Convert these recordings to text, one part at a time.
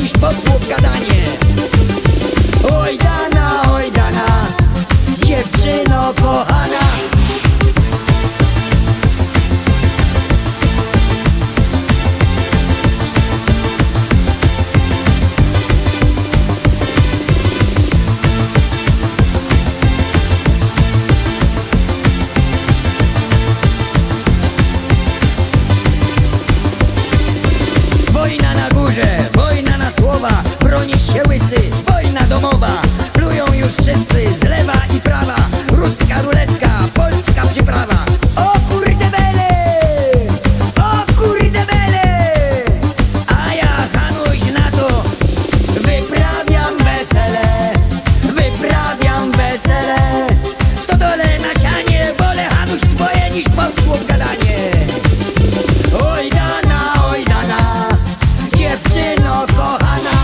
niż posłów gadanie. Oj dana, dziewczyno kochana. Wojna na górze, wojna na słowa, broni się łysy, wojna domowa. Plują już wszyscy z lewa i prawa, ruska ruletka, polska przyprawa. O kurde bele, a ja Hanuś na to wyprawiam wesele. W stodole na sianie, wolę Hanuś twoje niż posłów gadanie. Oj dana, dziewczyno kochana.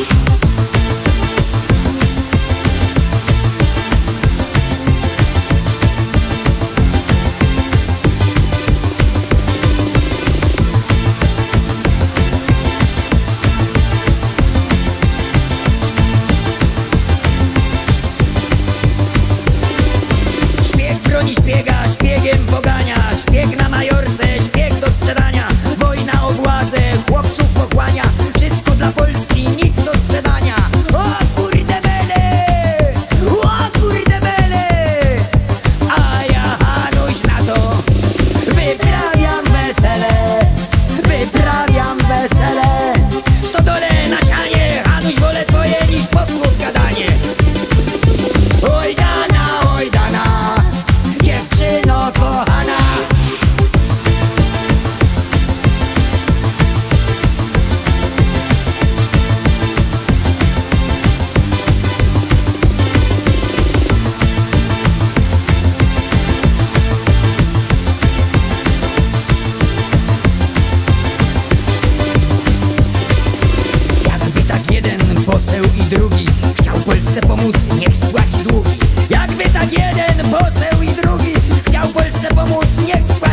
Szpieg broni szpiega, szpiegiem pogania. Szpieg na majorce, szpieg do sprzedania. Wojna o władzę, chłopców pochłania. Wszystko dla Polski, nic do sprzedania. O kurde bele, a ja Hanuś na to wyprawiam wesele. W stodole na sianie, Hanuś wolę twoje niż posłów gadanie. Oj dana, dziewczyno kochana. Jakby tak jeden poseł i drugi chciał Polsce pomóc, niech spłaci długi. Jakby tak jeden poseł i drugi chciał Polsce pomóc, niech spłaci